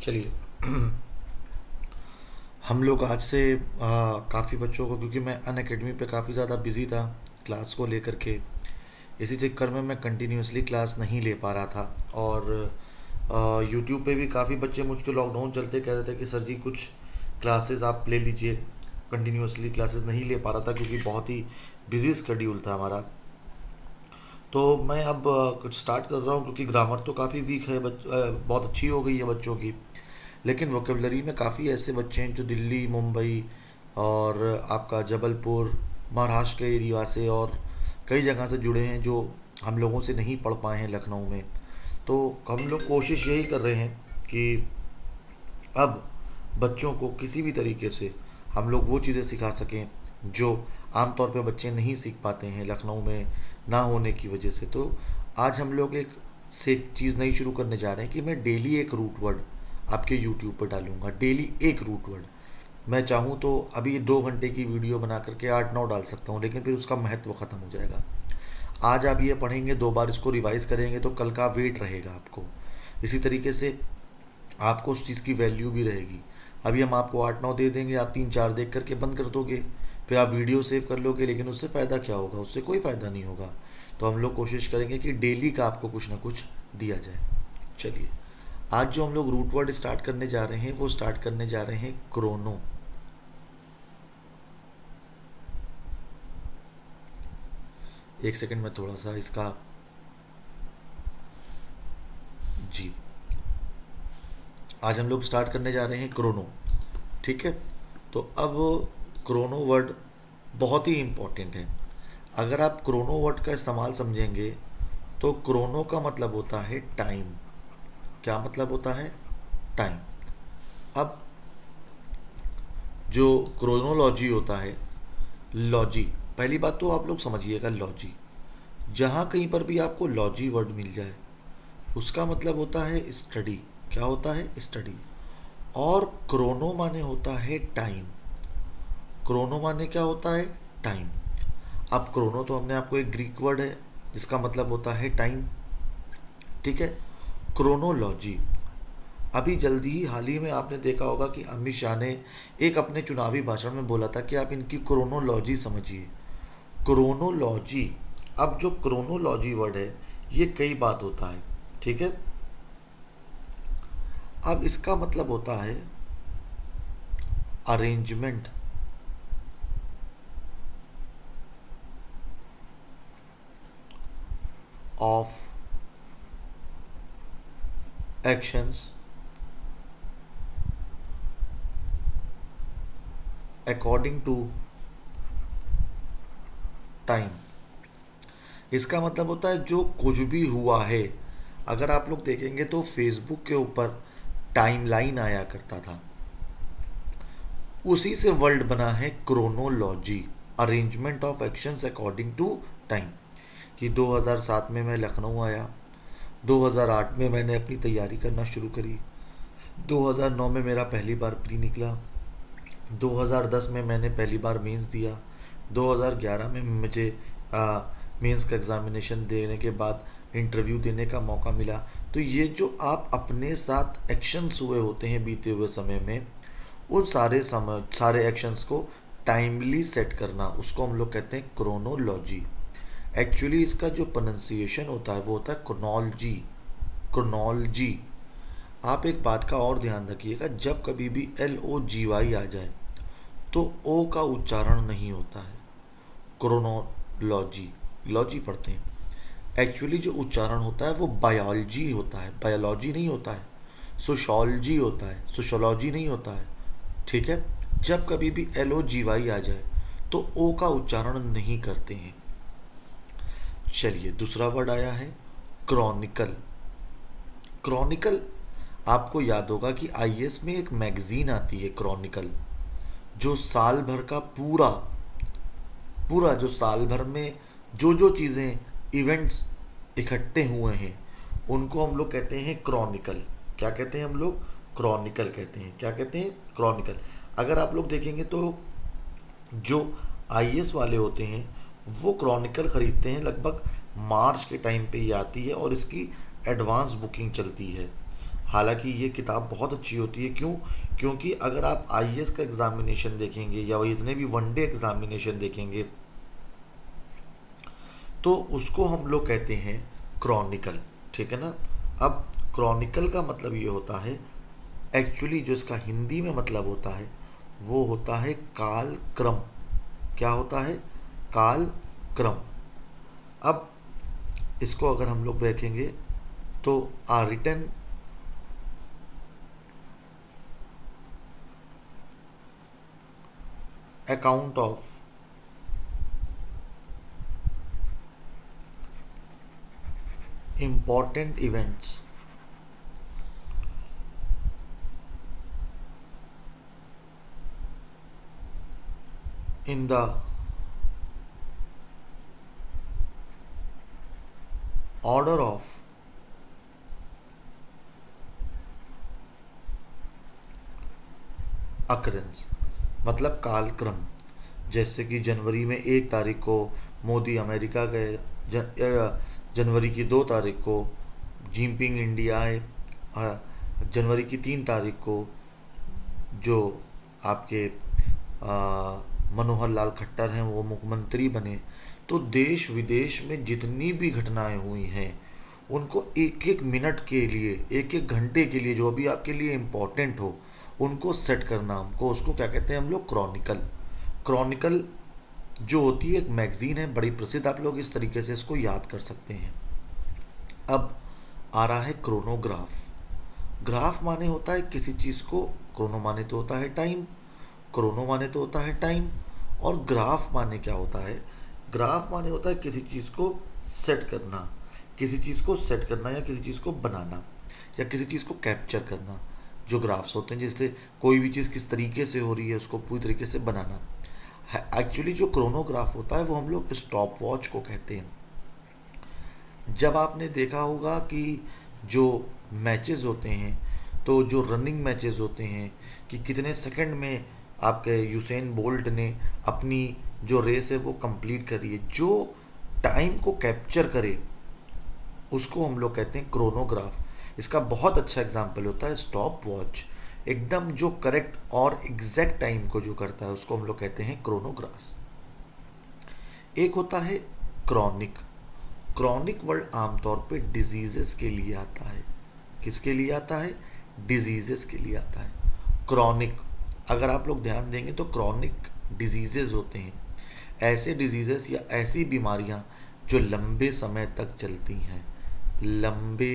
चलिए। हम लोग आज से काफ़ी बच्चों को, क्योंकि मैं अन अकेडमी पे काफ़ी ज़्यादा बिज़ी था क्लास को लेकर के, इसी चक्कर में मैं कंटिन्यूसली क्लास नहीं ले पा रहा था। और यूट्यूब पे भी काफ़ी बच्चे मुझको लॉकडाउन चलते कह रहे थे कि सर जी कुछ क्लासेस आप ले लीजिए। कंटिन्यूसली क्लासेस नहीं ले पा रहा था क्योंकि बहुत ही बिज़ी स्केड्यूल था हमारा। तो मैं अब कुछ स्टार्ट कर रहा हूँ, क्योंकि ग्रामर तो काफ़ी वीक है, बहुत अच्छी हो गई है बच्चों की, लेकिन वोकेबलरी में काफ़ी ऐसे बच्चे हैं जो दिल्ली, मुंबई और आपका जबलपुर, महाराष्ट्र के एरिया से और कई जगह से जुड़े हैं, जो हम लोगों से नहीं पढ़ पाए हैं लखनऊ में। तो हम लोग कोशिश यही कर रहे हैं कि अब बच्चों को किसी भी तरीके से हम लोग वो चीज़ें सिखा सकें जो आमतौर पे बच्चे नहीं सीख पाते हैं लखनऊ में ना होने की वजह से। तो आज हम लोग एक से चीज़ नई शुरू करने जा रहे हैं कि मैं डेली एक रूट वर्ड आपके यूट्यूब पर डालूंगा। डेली एक रूट वर्ड। मैं चाहूँ तो अभी 2 घंटे की वीडियो बना करके 8-9 डाल सकता हूँ, लेकिन फिर उसका महत्व ख़त्म हो जाएगा। आज आप ये पढ़ेंगे, 2 बार इसको रिवाइज़ करेंगे तो कल का वेट रहेगा आपको। इसी तरीके से आपको उस चीज़ की वैल्यू भी रहेगी। अभी हम आपको 8-9 दे देंगे, आप 3-4 देख करके बंद कर दोगे, फिर आप वीडियो सेव कर लोगे, लेकिन उससे फ़ायदा क्या होगा? उससे कोई फ़ायदा नहीं होगा। तो हम लोग कोशिश करेंगे कि डेली का आपको कुछ ना कुछ दिया जाए। चलिए, आज जो हम लोग रूट वर्ड स्टार्ट करने जा रहे हैं वो स्टार्ट करने जा रहे हैं क्रोनो। एक सेकंड में थोड़ा सा इसका जी। आज हम लोग स्टार्ट करने जा रहे हैं क्रोनो। ठीक है। तो अब क्रोनो वर्ड बहुत ही इम्पोर्टेंट है। अगर आप क्रोनो वर्ड का इस्तेमाल समझेंगे तो क्रोनो का मतलब होता है टाइम। क्या मतलब होता है? टाइम। अब जो क्रोनोलॉजी होता है, लॉजी, पहली बात तो आप लोग समझिएगा, लॉजी, जहाँ कहीं पर भी आपको लॉजी वर्ड मिल जाए उसका मतलब होता है स्टडी। क्या होता है? स्टडी। और क्रोनो माने होता है टाइम। क्रोनो माने क्या होता है? टाइम। अब क्रोनो तो हमने आपको एक ग्रीक वर्ड है जिसका मतलब होता है टाइम। ठीक है। क्रोनोलॉजी, अभी जल्दी ही हाल ही में आपने देखा होगा कि अमित शाह ने एक अपने चुनावी भाषण में बोला था कि आप इनकी क्रोनोलॉजी समझिए। क्रोनोलॉजी। अब जो क्रोनोलॉजी वर्ड है ये कई बात होता है। ठीक है। अब इसका मतलब होता है arrangement of actions according to time. इसका मतलब होता है जो कुछ भी हुआ है। अगर आप लोग देखेंगे तो फेसबुक के ऊपर टाइमलाइन आया करता था, उसी से वर्ड बना है chronology, arrangement of actions according to time. कि 2007 में मैं लखनऊ आया, 2008 में मैंने अपनी तैयारी करना शुरू करी, 2009 में मेरा पहली बार प्री निकला, 2010 में मैंने पहली बार मेंस दिया, 2011 में मुझे मेंस का एग्ज़ामिनेशन देने के बाद इंटरव्यू देने का मौका मिला। तो ये जो आप अपने साथ एक्शंस हुए होते हैं बीते हुए समय में, उन सारे एक्शंस को टाइमली सेट करना, उसको हम लोग कहते हैं क्रोनोलॉजी। एक्चुअली इसका जो प्रोनाउंसिएशन होता है वो होता है क्रोनोलॉजी। क्रोनोलॉजी। आप एक बात का और ध्यान रखिएगा, जब कभी भी LOGY आ जाए तो ओ का उच्चारण नहीं होता है। क्रोनोलॉजी, लॉजी पढ़ते हैं। एक्चुअली जो उच्चारण होता है वो बायोलॉजी होता है, बायोलॉजी नहीं होता है। सोशोलॉजी होता है, सोशोलॉजी नहीं होता है। ठीक है। जब कभी भी LOGY आ जाए तो ओ का उच्चारण नहीं करते हैं। चलिए, दूसरा वर्ड आया है क्रॉनिकल। क्रॉनिकल, आपको याद होगा कि IS में एक मैगजीन आती है क्रॉनिकल, जो साल भर का पूरा पूरा जो साल भर में जो चीज़ें, इवेंट्स इकट्ठे हुए हैं उनको हम लोग कहते हैं क्रॉनिकल। क्या कहते हैं हम लोग? क्रॉनिकल कहते हैं। क्या कहते हैं? क्रॉनिकल। अगर आप लोग देखेंगे तो जो IS वाले होते हैं वो क्रॉनिकल ख़रीदते हैं, लगभग मार्च के टाइम पे ये आती है और इसकी एडवांस बुकिंग चलती है। हालांकि ये किताब बहुत अच्छी होती है। क्यों? क्योंकि अगर आप आईएएस का एग्ज़ामिनेशन देखेंगे या इतने भी वनडे एग्ज़ामिनेशन देखेंगे तो उसको हम लोग कहते हैं क्रॉनिकल। ठीक है ना। अब क्रॉनिकल का मतलब ये होता है, एक्चुअली जो इसका हिंदी में मतलब होता है वो होता है काल क्रम। क्या होता है? काल क्रम। अब इसको अगर हम लोग देखेंगे तो are written account of important events in the order of occurrence, मतलब कालक्रम। जैसे कि जनवरी में 1 तारीख को मोदी अमेरिका गए, जनवरी की 2 तारीख को जिनपिंग इंडिया आए, जनवरी की 3 तारीख को जो आपके मनोहर लाल खट्टर हैं वो मुख्यमंत्री बने। तो देश विदेश में जितनी भी घटनाएं हुई हैं उनको एक एक मिनट के लिए, एक एक घंटे के लिए, जो अभी आपके लिए इम्पोर्टेंट हो उनको सेट करना, हमको उसको क्या कहते हैं हम लोग? क्रॉनिकल। क्रॉनिकल जो होती है एक मैगजीन है, बड़ी प्रसिद्ध, आप लोग इस तरीके से इसको याद कर सकते हैं। अब आ रहा है क्रोनोग्राफ। ग्राफ माने होता है किसी चीज़ को, क्रोनो माने तो होता है टाइम, क्रोनो माने तो होता है टाइम, और ग्राफ माने क्या होता है? ग्राफ माने होता है किसी चीज़ को सेट करना, किसी चीज़ को सेट करना या किसी चीज़ को बनाना या किसी चीज़ को कैप्चर करना। जो ग्राफ्स होते हैं जिससे कोई भी चीज़ किस तरीके से हो रही है उसको पूरी तरीके से बनाना। एक्चुअली जो क्रोनोग्राफ होता है वो हम लोग स्टॉप वॉच को कहते हैं। जब आपने देखा होगा कि जो मैचेस होते हैं, तो जो रनिंग मैचेस होते हैं कि कितने सेकंड में आपके यूसेन बोल्ट ने अपनी जो रेस है वो कंप्लीट करी है, जो टाइम को कैप्चर करे उसको हम लोग कहते हैं क्रोनोग्राफ। इसका बहुत अच्छा एग्जाम्पल होता है स्टॉप वॉच। एकदम जो करेक्ट और एग्जैक्ट टाइम को जो करता है उसको हम लोग कहते हैं क्रोनोग्राफ। एक होता है क्रॉनिक। क्रॉनिक वर्ड आमतौर पे डिजीजेस के लिए आता है। किसके लिए आता है? डिजीजेस के लिए आता है। क्रॉनिक, अगर आप लोग ध्यान देंगे तो क्रॉनिक डिजीजेस होते हैं ऐसे डिजीजेस या ऐसी बीमारियां जो लंबे समय तक चलती हैं, लंबे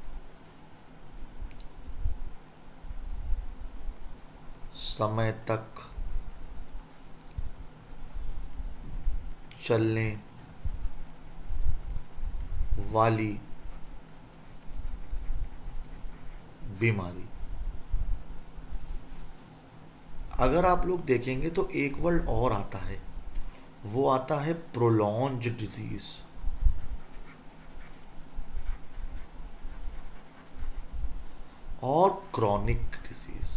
समय तक चलने वाली बीमारी। अगर आप लोग देखेंगे तो एक वर्ड और आता है, वो आता है प्रोलॉन्ज्ड डिजीज। और क्रॉनिक डिजीज,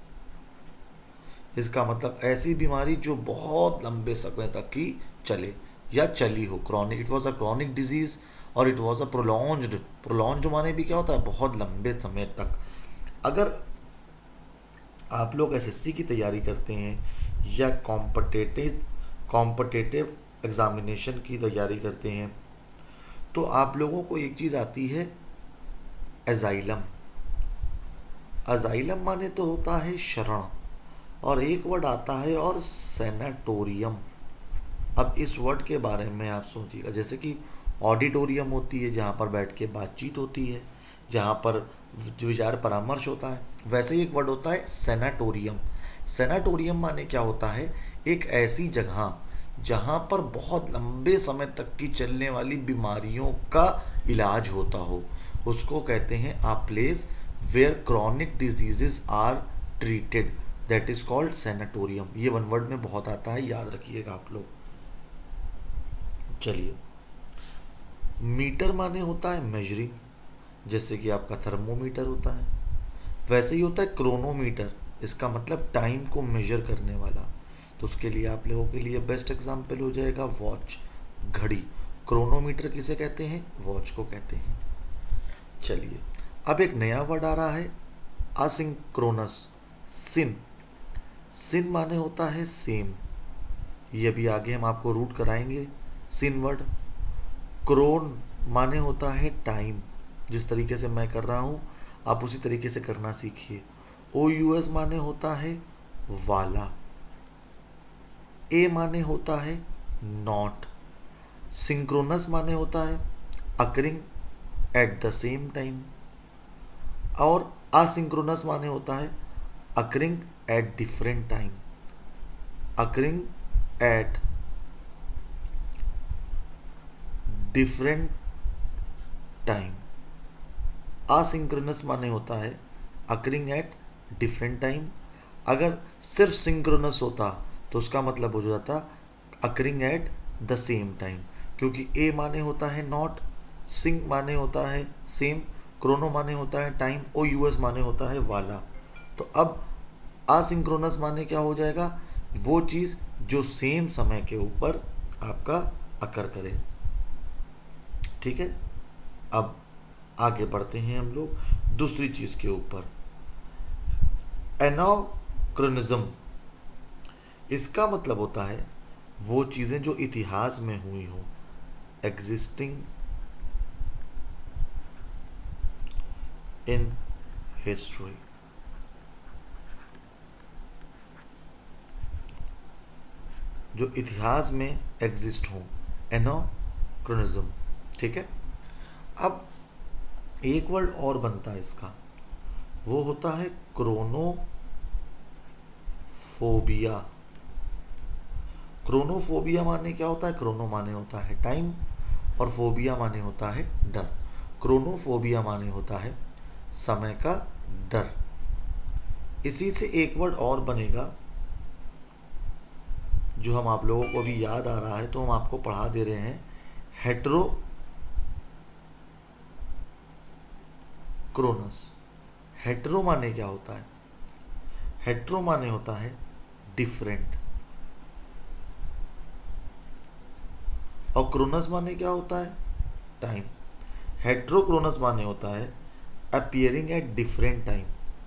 इसका मतलब ऐसी बीमारी जो बहुत लंबे समय तक की चले या चली हो। Chronic, it was a chronic disease और it was a prolonged. Prolonged माने भी क्या होता है? बहुत लंबे समय तक। अगर आप लोग एसएससी की तैयारी करते हैं या कॉम्पिटिटिव एग्जामिनेशन की तैयारी करते हैं तो आप लोगों को एक चीज़ आती है एजाइलम। अजाइलम माने तो होता है शरण, और एक वर्ड आता है और सैनाटोरियम। अब इस वर्ड के बारे में आप सोचिएगा, जैसे कि ऑडिटोरियम होती है जहाँ पर बैठ के बातचीत होती है, जहाँ पर विचार परामर्श होता है, वैसे ही एक वर्ड होता है सैनाटोरियम। सैनाटोरियम माने क्या होता है? एक ऐसी जगह जहाँ पर बहुत लंबे समय तक की चलने वाली बीमारियों का इलाज होता हो, उसको कहते हैं a place where chronic diseases are treated, that is called sanatorium. ये वन वर्ड में बहुत आता है, याद रखिएगा आप लोग। चलिए, मीटर माने होता है मेजरिंग, जैसे कि आपका थर्मोमीटर होता है, वैसे ही होता है क्रोनोमीटर। इसका मतलब टाइम को मेजर करने वाला। तो उसके लिए आप लोगों के लिए बेस्ट एग्जाम्पल हो जाएगा वॉच, घड़ी। क्रोनोमीटर किसे कहते हैं? वॉच को कहते हैं। चलिए, अब एक नया वर्ड आ रहा है असिंक्रोनस, सिन। सिन माने होता है सेम, ये भी आगे हम आपको रूट कराएंगे सिन वर्ड। क्रोन माने होता है टाइम, जिस तरीके से मैं कर रहा हूँ आप उसी तरीके से करना सीखिए। ओ यू एस माने होता है वाला। ए माने होता है नॉट। सिंक्रोनस माने होता है occurring at the same time, और असिंक्रोनस माने होता है occurring at different time. Occurring at different time. Asynchronous माने होता है अकरिंग एट डिफरेंट टाइम। अगर सिर्फ सिंक्रोनस होता तो उसका मतलब हो जाता occurring at the same time, क्योंकि ए माने होता है नॉट, सिंक माने होता है सेम, क्रोनो माने होता है टाइम, ओ यूएस माने होता है वाला। तो अब असिंक्रोनस माने क्या हो जाएगा, वो चीज़ जो सेम समय के ऊपर आपका अकर करे। ठीक है, अब आगे बढ़ते हैं हम लोग दूसरी चीज़ के ऊपर, एनाक्रोनिज्म। इसका मतलब होता है वो चीज़ें जो इतिहास में हुई हों, एग्जिस्टिंग इन हिस्ट्री। जो इतिहास में एग्जिस्ट हों, एनाक्रोनिज्म। ठीक है, अब एक वर्ड और बनता है इसका, वो होता है क्रोनोफोबिया। क्रोनोफोबिया माने क्या होता है, क्रोनो माने होता है टाइम और फोबिया माने होता है डर। क्रोनोफोबिया माने होता है समय का डर। इसी से एक वर्ड और बनेगा जो हम आप लोगों को अभी याद आ रहा है, तो हम आपको पढ़ा दे रहे हैं, हेट्रोक्रोनस। हेट्रो माने क्या होता है, हेट्रो माने होता है डिफरेंट, और क्रोनस माने क्या होता है, टाइम। हेट्रोक्रोनस माने होता है अपीयरिंग एट डिफरेंट टाइम।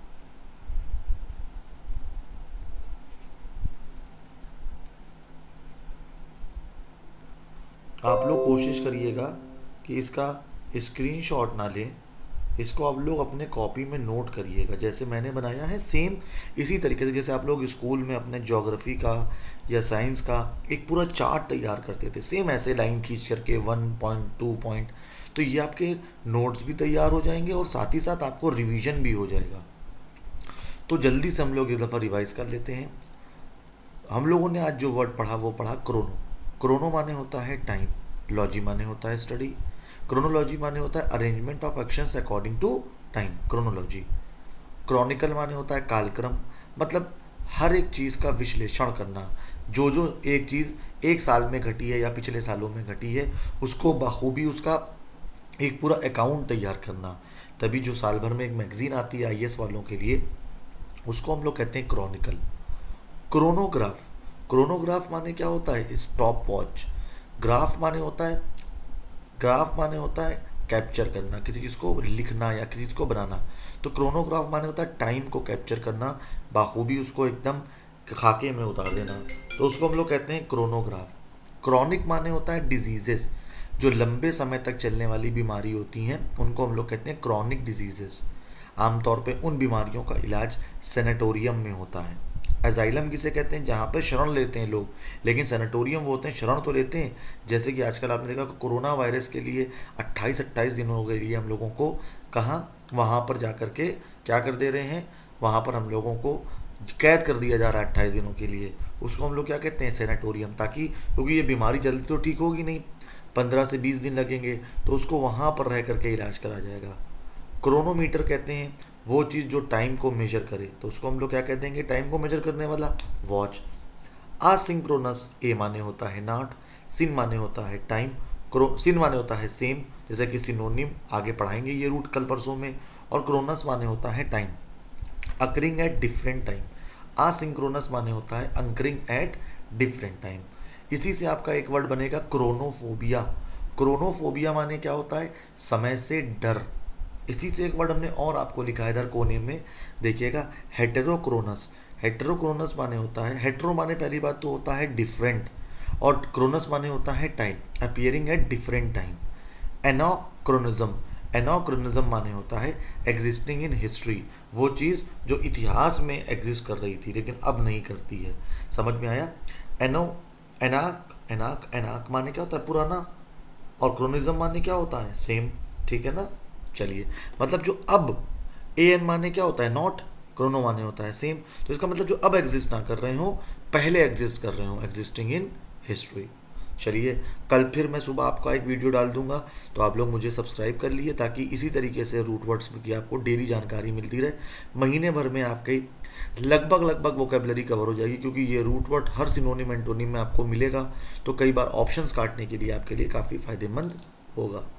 आप लोग कोशिश करिएगा कि इसका स्क्रीनशॉट ना लें, इसको आप लोग अपने कॉपी में नोट करिएगा, जैसे मैंने बनाया है सेम इसी तरीके से जैसे आप लोग स्कूल में अपने ज्योग्राफी का या साइंस का एक पूरा चार्ट तैयार करते थे, सेम ऐसे लाइन खींच करके 1 पॉइंट 2 पॉइंट, तो ये आपके नोट्स भी तैयार हो जाएंगे और साथ ही साथ आपको रिवीजन भी हो जाएगा। तो जल्दी से हम लोग एक दफ़ा रिवाइज कर लेते हैं। हम लोगों ने आज जो वर्ड पढ़ा वो पढ़ा क्रोनो। क्रोनो माने होता है टाइम, लॉजी माने होता है स्टडी, क्रोनोलॉजी माने होता है arrangement of actions according to time, chronology. Chronicle माने होता है कालक्रम, मतलब हर एक चीज़ का विश्लेषण करना, जो जो एक चीज़ एक साल में घटी है या पिछले सालों में घटी है उसको बखूबी उसका एक पूरा अकाउंट तैयार करना। तभी जो साल भर में एक मैगजीन आती है आईएएस वालों के लिए, उसको हम लोग कहते हैं क्रॉनिकल। क्रोनोग्राफ, क्रोनोग्राफ माने क्या होता है, स्टॉप वॉच। ग्राफ माने होता है, ग्राफ माने होता है कैप्चर करना, किसी चीज़ को लिखना या किसी चीज़ को बनाना। तो क्रोनोग्राफ माने होता है टाइम को कैप्चर करना, बाखूबी उसको एकदम खाके में उतार देना, तो उसको हम लोग कहते हैं क्रोनोग्राफ। क्रॉनिक माने होता है डिजीजेस, जो लंबे समय तक चलने वाली बीमारी होती हैं उनको हम लोग कहते हैं क्रॉनिक डिजीजेस। आमतौर पे उन बीमारियों का इलाज सेनेटोरियम में होता है। एजाइलम किसे कहते हैं, जहाँ पर शरण लेते हैं लोग, लेकिन सेनेटोरियम वो होते हैं शरण तो लेते हैं। जैसे कि आजकल आपने देखा कि कोरोना वायरस के लिए 28-28 दिनों के लिए हम लोगों को कहाँ वहाँ पर जा कर के क्या कर दे रहे हैं, वहाँ पर हम लोगों को कैद कर दिया जा रहा है 28 दिनों के लिए। उसको हम लोग क्या कहते हैं, सेनेटोरियम। ताकि क्योंकि ये बीमारी जल्दी तो ठीक होगी नहीं, 15 से 20 दिन लगेंगे, तो उसको वहाँ पर रह करके इलाज करा जाएगा। क्रोनोमीटर कहते हैं वो चीज़ जो टाइम को मेजर करे, तो उसको हम लोग क्या कह देंगे, टाइम को मेजर करने वाला वॉच। असिंक्रोनस, ए माने होता है नॉट, सिन माने होता है टाइम, सिन माने होता है सेम, जैसे कि सिनोनिम आगे पढ़ाएंगे ये रूट कल परसों में, और क्रोनस माने होता है time, occurring at different time. Asynchronous माने होता है अकरिंग एट डिफरेंट टाइम। इसी से आपका एक वर्ड बनेगा क्रोनोफोबिया। क्रोनोफोबिया माने क्या होता है, समय से डर। इसी से एक वर्ड हमने और आपको लिखा है इधर कोने में, देखिएगा, हेटेरोक्रोनस। हेटेरोक्रोनस माने होता है, हेटेरो माने पहली बात तो होता है डिफरेंट, और क्रोनस माने होता है time, appearing at different time. Anachronism, anachronism माने होता है एग्जिस्टिंग इन हिस्ट्री, वो चीज़ जो इतिहास में एग्जिस्ट कर रही थी लेकिन अब नहीं करती है। समझ में आया? एनो, एनाक, एनाक, एनाक माने क्या होता है? पुराना। और क्रोनिज्म माने क्या होता है? सेम। ठीक है ना? चलिए, मतलब जो अब, ए एन माने क्या होता है? नॉट। क्रोनो माने होता है सेम। तो इसका मतलब जो अब एग्जिस्ट ना कर रहे हो, पहले एग्जिस्ट कर रहे हो, एग्जिस्टिंग इन हिस्ट्री। चलिए, कल फिर मैं सुबह आपका एक वीडियो डाल दूंगा, तो आप लोग मुझे सब्सक्राइब कर लिए ताकि इसी तरीके से रूट वर्ड्स की आपको डेली जानकारी मिलती रहे। महीने भर में आपकी लगभग वोकेबलरी कवर हो जाएगी, क्योंकि ये रूट वर्ड हर सिनोनिम एंटोनिम में आपको मिलेगा, तो कई बार ऑप्शंस काटने के लिए आपके लिए काफ़ी फायदेमंद होगा।